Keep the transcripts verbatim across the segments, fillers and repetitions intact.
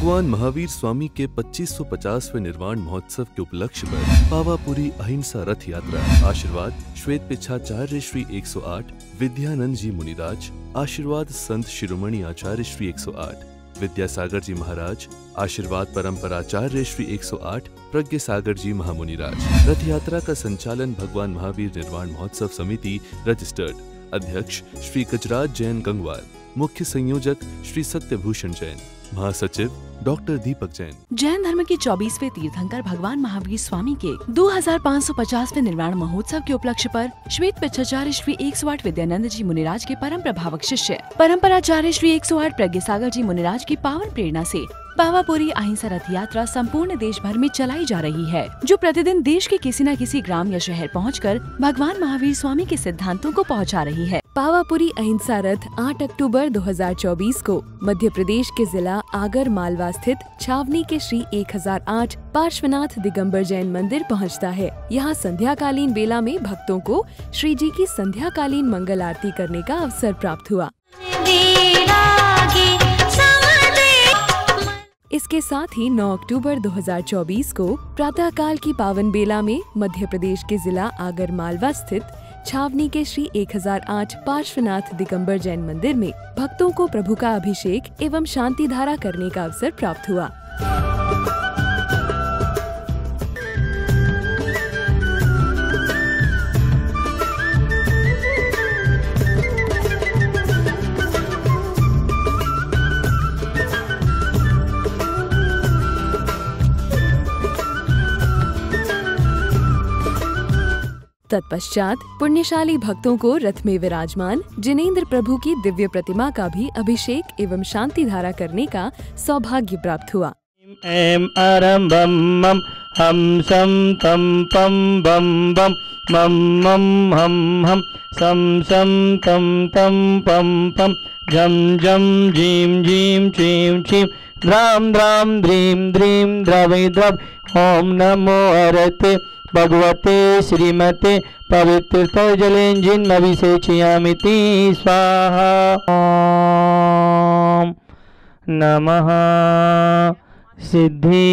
भगवान महावीर स्वामी के पच्चीस सौ पचासवें निर्वाण महोत्सव के उपलक्ष्य पर पावापुरी अहिंसा रथ यात्रा। आशीर्वाद श्वेत पिच्छाचार्य श्री एक सौ आठ, विद्यानंद जी मुनिराज। आशीर्वाद संत शिरोमणि आचार्य श्री एक सौ आठ, विद्यासागर जी महाराज। आशीर्वाद परंपराचार्य श्री एक सौ आठ, प्रज्ञ सागर जी महामुनिराज। रथ यात्रा का संचालन भगवान महावीर निर्वाण महोत्सव समिति रजिस्टर्ड अध्यक्ष श्री गजराज जैन गंगवार, मुख्य संयोजक श्री सत्यभूषण जैन, महासचिव डॉक्टर दीपक जैन। जैन धर्म के चौबीसवें तीर्थंकर भगवान महावीर स्वामी के दो हजार पाँच सौ पचासवें निर्वाण महोत्सव के उपलक्ष्य पर श्वेत पिच्छाचार्य श्री एक सौ आठ विद्यानंद जी मुनिराज के परम प्रभावक शिष्य परंपराचार्य श्री एक सौ आठ प्रज्ञ सागर जी मुनिराज की पावन प्रेरणा से पावापुरी अहिंसा रथ यात्रा संपूर्ण देश भर में चलाई जा रही है, जो प्रतिदिन देश के किसी न किसी ग्राम या शहर पहुंचकर भगवान महावीर स्वामी के सिद्धांतों को पहुंचा रही है। पावापुरी अहिंसा रथ आठ अक्टूबर दो हजार चौबीस को मध्य प्रदेश के जिला आगर मालवा स्थित छावनी के श्री एक हजार आठ पार्श्वनाथ दिगंबर जैन मंदिर पहुंचता है। यहाँ संध्याकालीन बेला में भक्तों को श्री जी की संध्याकालीन मंगल आरती करने का अवसर प्राप्त हुआ। इसके साथ ही नौ अक्टूबर दो हजार चौबीस को प्रातःकाल की पावन बेला में मध्य प्रदेश के जिला आगर मालवा स्थित छावनी के श्री एक हजार आठ पार्श्वनाथ दिगंबर जैन मंदिर में भक्तों को प्रभु का अभिषेक एवं शांति धारा करने का अवसर प्राप्त हुआ। तत्पश्चात पुण्यशाली भक्तों को रथ में विराजमान जिनेंद्र प्रभु की दिव्य प्रतिमा का भी अभिषेक एवं शांति धारा करने का सौभाग्य प्राप्त हुआ। एम आरंभम मम हम सम तम पम बम बम मम मम हम हम सम सम तम तम पम पम जम जम जीम जीम चीम चीम द्राम द्राम द्रीम द्रीम द्रवै द्रव। ओम नमो अरते भगवते श्रीमते पवित्र जलेंजिन्मभिषेचयामिति स्वाहा। ओम नमः सिद्धेभ्यः।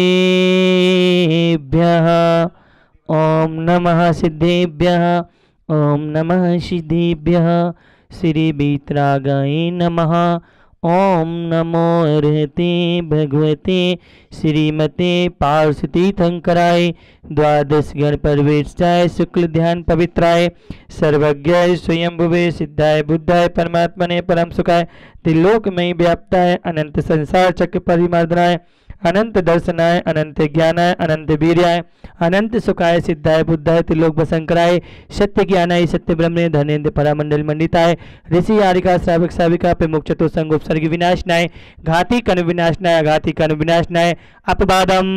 ओम नमः सिद्धेभ्यः। ओम नमः सिद्धेभ्यः। श्री वीतरागाय नमः। ओम नमो अर्हते भगवते श्रीमते पार्षतीर्थंकराय द्वादश गण परवेष्टाय शुक्ल ध्यान पवित्राय सर्वज्ञाय स्वयंभुवे सिद्धाय बुद्धाय परमात्मने परम सुखाय त्रिलोकमयी व्याप्ताय अनंत संसार चक्र परिमर्दनाय अनंत दर्शनाय अनंत ज्ञानाय अनंत वीर्याय अनंत सुखाय सिद्धाय बुद्धाय त्रिलोक वसंकराय सत्य ज्ञानाय सत्य ब्रह्मणे धनेन्द्र परामंडल मंडिताय ऋषि आरिका श्रावक श्राविका प्रमुख चतुर्संग उपसर्ग विनाशनाय घाती कनु विनाशनाय घाती कनु विनाशनाय अपवादम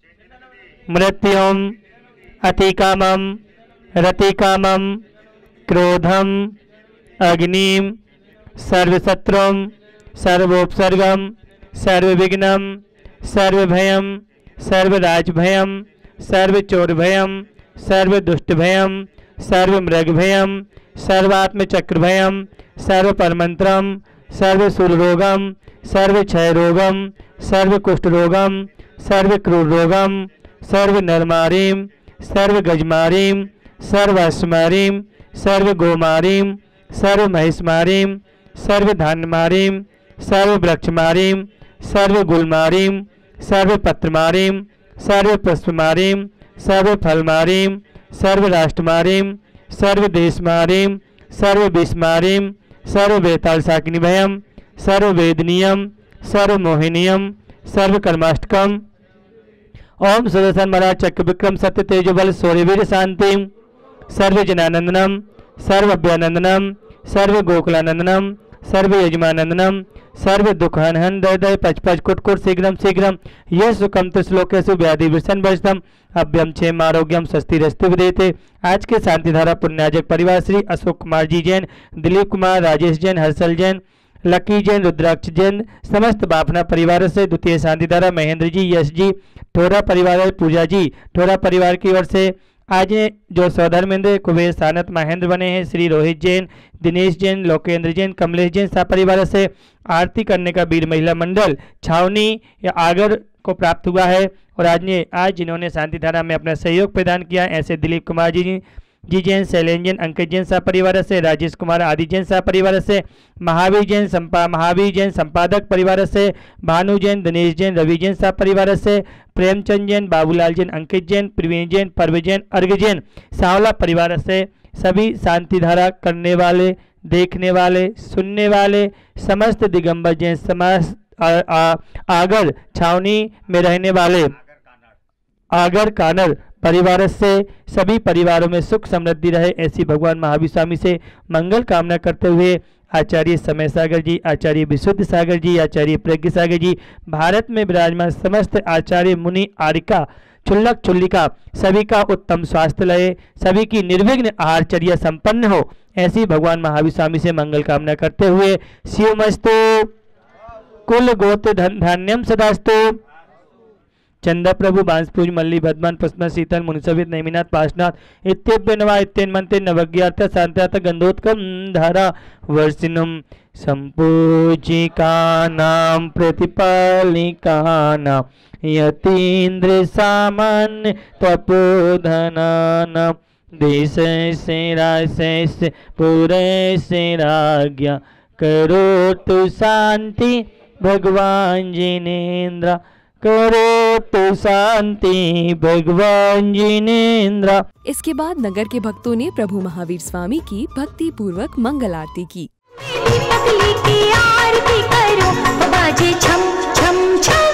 मृत्युम अतिकामम रतिकामम क्रोधम अग्निम सर्वशत्रुम सर्वोपसर्गम सर्वविघ्नम सर्वभयम सर्वराजभयम सर्वचोरभयम सर्वदुष्टभयम सर्वमृगभयम सर्वात्मचक्रभयम सर्वपरमंत्रम सर्वशूलरोगम सर्वक्षयरोगम सर्वकुष्ठरोगम सर्वक्रूररोगम सर्वनरमारीम सर्वगजमारीम सर्वाश्मारीम सर्वगोमारीम सर्वमहिषमारीम सर्वधान्यमारीम सर्ववृक्षमारीम सर्वगुलमारीम सर्वपत्रमारीम सर्वपुष्पमारीम सर्वफलमारीम सर्वराष्ट्रमारीम सर्वदेशमारीम सर्वविषमारीम सर्ववेतालशाकिनीभयम सर्ववेदनीयम सर्वमोहिनीयम सर्वकर्माष्टकम। ओम सुदर्शन महाराज चक्र विक्रम सत्य तेजोबल सूर्यवीर शांति सर्वजनानंदनम सर्वभ्यानंदनम सर्वगोकुलानंदनम सर्व यजमानंदनम सर्व दुखहन दय पच पच कुटकुट शीघ्रम शीघ्रम यह सुखम तो श्लोकेशु व्याधि विषण वर्षम अभ्यम क्षेम आरोग्यम स्वस्ति रस्तु विदेते। आज के शांतिधारा पुण्याजक परिवार श्री अशोक कुमार जी जैन, दिलीप कुमार, राजेश जैन, हर्षल जैन, लकी जैन, रुद्राक्ष जैन समस्त बाफना परिवार से द्वितीय शांतिधारा महेंद्र जी, यश जी, ठोरा परिवार पूजा जी, ठोरा परिवार की ओर से आज जो सौधर्मेंद्र कुबेर सानत महेंद्र बने हैं, श्री रोहित जैन, दिनेश जैन, लोकेंद्र जैन, कमलेश जैन सपरिवार से आरती करने का वीर महिला मंडल छावनी या आगर को प्राप्त हुआ है। और आज ने आज जिन्होंने शांति धारा में अपना सहयोग प्रदान किया, ऐसे दिलीप कुमार जी जी जैन, शैलेंद्र जैन, अंकित जैन सपरिवार से, राजेश कुमार आदि जैन सपरिवार से, महावीर जैन संपा महावीर जैन संपादक परिवार से, भानु जैन, दिनेश जैन, रवि जैन सपरिवार से, प्रेमचंद जैन, बाबूलाल जैन, अंकित जैन, प्रवीण जैन, पर्व जैन, अर्घ जैन सांवला परिवार से, सभी शांति धारा करने वाले, देखने वाले, सुनने वाले समस्त दिगंबर जैन समाज आ, आ, आगर छावनी में रहने वाले आगर कानर परिवार से सभी परिवारों में सुख समृद्धि रहे, ऐसी भगवान महावीर स्वामी से मंगल कामना करते हुए आचार्य समय सागर जी, आचार्य विशुद्ध सागर जी, आचार्य प्रज्ञ सागर जी, भारत में विराजमान समस्त आचार्य मुनि आरिका चुल्लक चुल्लिका सभी का उत्तम स्वास्थ्य लहे, सभी की निर्विघ्न आहारचर्या संपन्न हो, ऐसी भगवान महावीर स्वामी से मंगल कामना करते हुए शिवमस्तु कुल गोत्र धन धान्यम सदास्तु चंदा प्रभु बांसपूज मल्ली भद्मान पुष्पन शीतल मुनिसवित नैमिनाथ पाशनाथ इत्यभ्य नवा इत्यन्मन्ते नवज्ञार्थ शांत्यार्थ गंधोत्कम धारा वर्षिणुम संपूजिकानां प्रतिपालिकानां यतीन्द्र सामान्य तपोधनानां देशस्य राजस्य पुरस्य राज्ञा करोतु शांति भगवान जिनेन्द्र करो तो शांति भगवान जिनेन्द्र। इसके बाद नगर के भक्तों ने प्रभु महावीर स्वामी की भक्ति पूर्वक मंगल आरती की। पगली की आरती करो बाजे छम छम छम।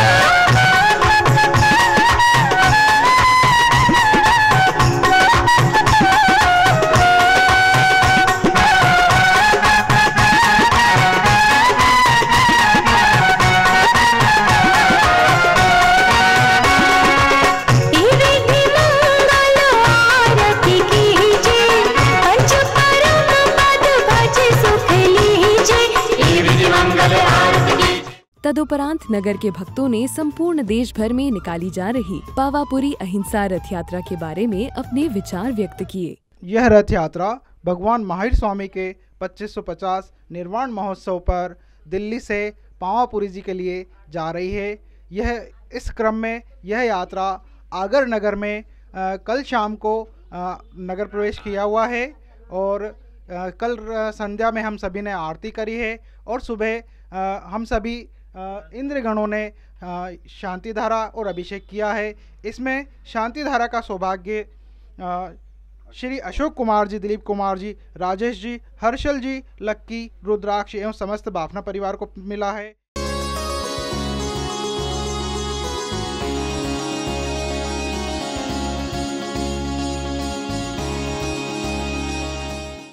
तदुपरांत नगर के भक्तों ने संपूर्ण देश भर में निकाली जा रही पावापुरी अहिंसा रथ यात्रा के बारे में अपने विचार व्यक्त किए। यह रथ यात्रा भगवान महावीर स्वामी के पच्चीस सौ पचास निर्वाण महोत्सव पर दिल्ली से पावापुरी जी के लिए जा रही है। यह इस क्रम में यह यात्रा आगर नगर में आ, कल शाम को आ, नगर प्रवेश किया हुआ है और आ, कल संध्या में हम सभी ने आरती करी है और सुबह आ, हम सभी इंद्रगणों ने शांति धारा और अभिषेक किया है। इसमें शांति धारा का सौभाग्य श्री अशोक कुमार जी, दिलीप कुमार जी, राजेश जी, हर्षल जी, लक्की, रुद्राक्ष एवं समस्त बाफना परिवार को मिला है।